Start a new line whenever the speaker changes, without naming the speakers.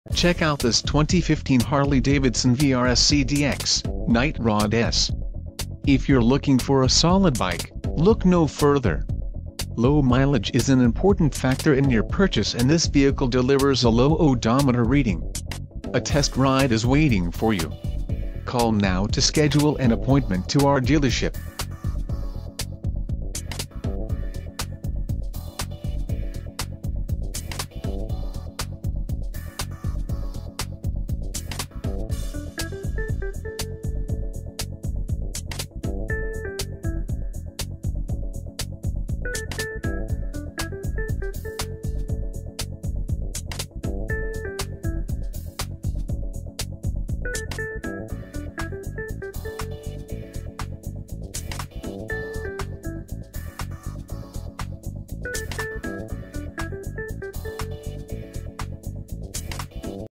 Check out this 2015 Harley-Davidson VRSCDX Night Rod S. If you're looking for a solid bike, look no further. Low mileage is an important factor in your purchase, and this vehicle delivers a low odometer reading. A test ride is waiting for you. Call now to schedule an appointment to our dealership.